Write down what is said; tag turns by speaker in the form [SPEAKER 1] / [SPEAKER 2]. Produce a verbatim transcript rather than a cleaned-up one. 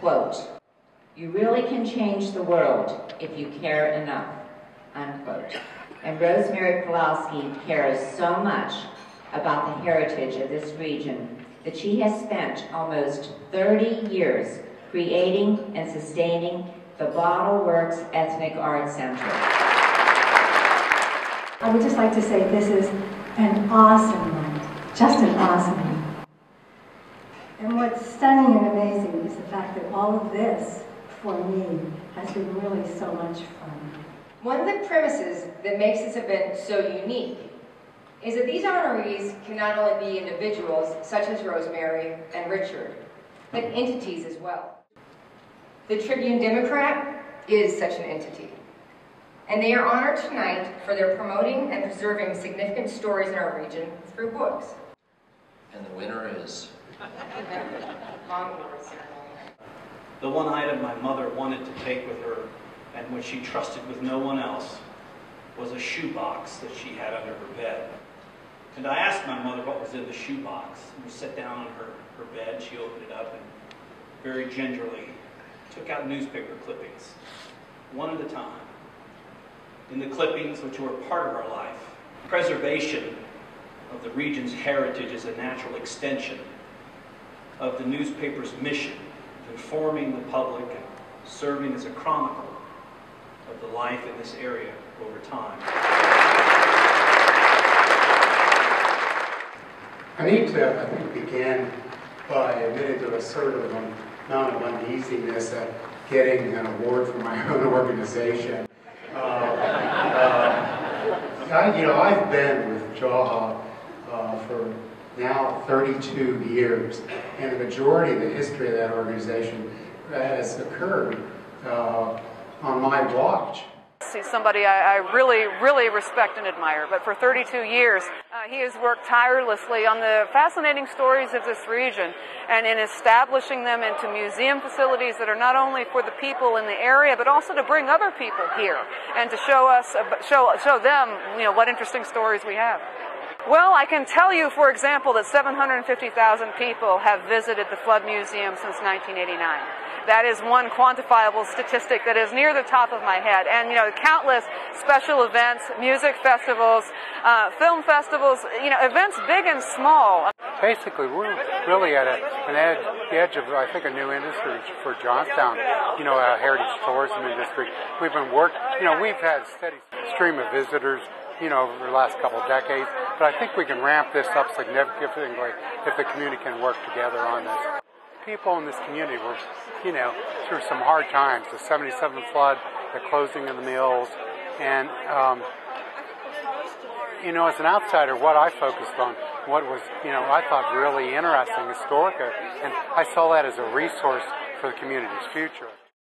[SPEAKER 1] quote, "You really can change the world if you care enough," unquote. And Rosemary Pawlowski cares so much about the heritage of this region that she has spent almost thirty years creating and sustaining the Bottle Works Ethnic Art Center.
[SPEAKER 2] I would just like to say this is an awesome night, just an awesome night. And what's stunning and amazing is the fact that all of this, for me, has been really so much fun.
[SPEAKER 3] One of the premises that makes this event so unique is that these honorees can not only be individuals, such as Rosemary and Richard, but entities as well. The Tribune-Democrat is such an entity, and they are honored tonight for their promoting and preserving significant stories in our region through books.
[SPEAKER 4] And the winner is?
[SPEAKER 3] Long award ceremony.
[SPEAKER 5] The one item my mother wanted to take with her, and which she trusted with no one else, was a shoebox that she had under her bed. And I asked my mother what was in the shoebox. And we sat down on her, her bed, she opened it up and very gingerly took out newspaper clippings, one at a time. In the clippings, which were part of our life, preservation of the region's heritage is a natural extension of the newspaper's mission of informing the public and serving as a chronicle of the life in this area over time.
[SPEAKER 6] I need to, I think, begin by admitting to a certain amount of uneasiness at getting an award for my own organization. Uh, uh, I, you know, I've been with Jaha uh, for now thirty-two years, and the majority of the history of that organization has occurred uh, on my watch.
[SPEAKER 7] He's somebody I, I really, really respect and admire, but for thirty-two years, uh, he has worked tirelessly on the fascinating stories of this region and in establishing them into museum facilities that are not only for the people in the area, but also to bring other people here and to show us, show, show them, you know, what interesting stories we have. Well, I can tell you, for example, that seven hundred fifty thousand people have visited the Flood Museum since nineteen eighty-nine. That is one quantifiable statistic that is near the top of my head. And, you know, countless special events, music festivals, uh, film festivals, you know, events big and small.
[SPEAKER 8] Basically, we're really at a, an edge, the edge of, I think, a new industry for Johnstown, you know, a heritage tourism industry. We've been working, you know, we've had a steady stream of visitors, you know, over the last couple of decades, but I think we can ramp this up significantly if the community can work together on this. People in this community were, you know, through some hard times, the seventy-seven flood, the closing of the mills, and, um, you know, as an outsider, what I focused on, what was, you know, I thought really interesting, historic, and I saw that as a resource for the community's future.